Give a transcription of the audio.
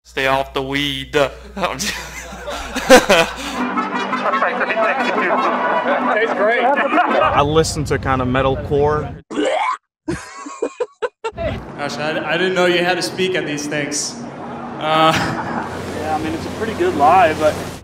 Stay off the weed. Tastes great. I listen to kind of metalcore. Gosh, I didn't know you had to speak at these things. Yeah, I mean, it's a pretty good lie, but